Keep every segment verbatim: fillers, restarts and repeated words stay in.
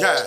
Yeah.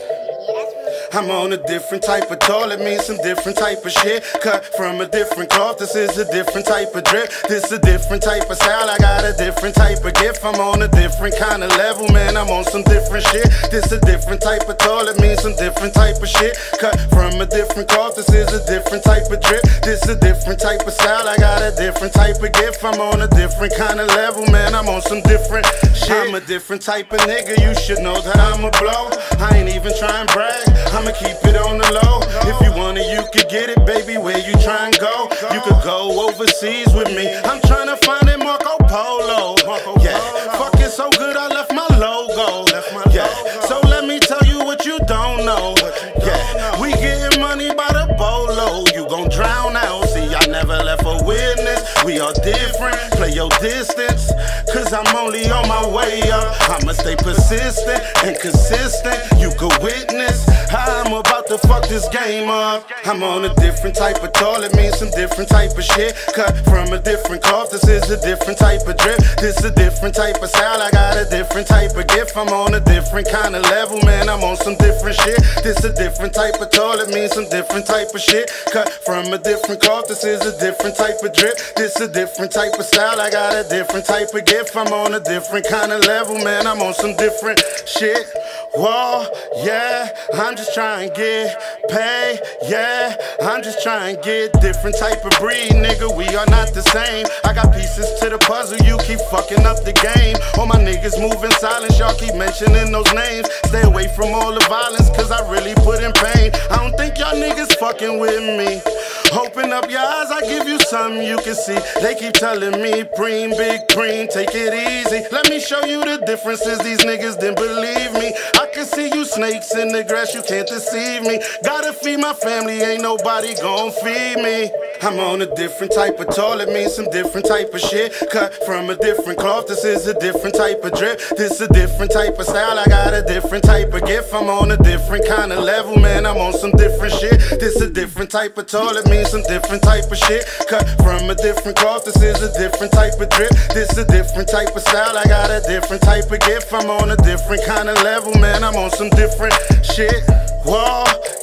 I'm on a different type of toilet, means some different type of shit. Cut from a different cloth, this is a different type of drip. This a different type of style, I got a different type of gift. I'm on a different kind of level, man, I'm on some different shit. This a different type of toilet, means some different type of shit. Cut from a different cloth, this is a different type of drip. This a different type of style, I got a different type of gift. I'm on a different kind of level, man, I'm on some different shit. I'm a different type of nigga, you should know that I'ma blow. I ain't even trying to brag, I'ma keep it on the low. If you want it, you could get it, baby. Where you try and go? You could go overseas with me. I'm trying to find it, Marco Polo. Yeah, fuck it so good, I left my logo. Yeah, so let me tell you what you don't know. Yeah, we getting money by the bolo. You gon' drown out. See, I never left a witness. We are different. Play your distance, cause I'm only on my way up. I'ma stay persistent and consistent. You could witness how I'm about to fuck this game up. I'm on a different type of toilet, means some different type of shit. Cut from a different cloth, this is a different type of drip. This a different type of style, I got a different type of gift. I'm on a different kind of level, man, I'm on some different shit. This a different type of toilet, means some different type of shit. Cut from a different cloth, this is a different type of drip. This a different type of style, I got a different type of gift. I'm on a different kind of level, man, I'm on some different shit. Whoa, yeah, I'm just trying to get paid, yeah, I'm just trying to get different type of breed, nigga, we are not the same. I got pieces to the puzzle, you keep fucking up the game. All my niggas moving silence, y'all keep mentioning those names. Stay away from all the violence, cause I really put in pain. I don't think y'all niggas fucking with me. Open up your eyes, I give you something you can see. They keep telling me, preem, big preem, take it easy. Let me show you the differences, these niggas didn't believe me. I can see you snakes in the grass, you can't deceive me. Gotta feed my family, ain't nobody gon' feed me. I'm on a different type of toilet, means some different type of shit. Cut from a different cloth, this is a different type of drip. This a different type of style, I got a different type of gift. I'm on a different kind of level, man, I'm on some different shit. This a different type of toilet, means some different type of shit. Cut from a different cloth, this is a different type of drip. This a different type of style, I got a different type of gift. I'm on a different kind of level, man, I'm on some different shit. Whoa,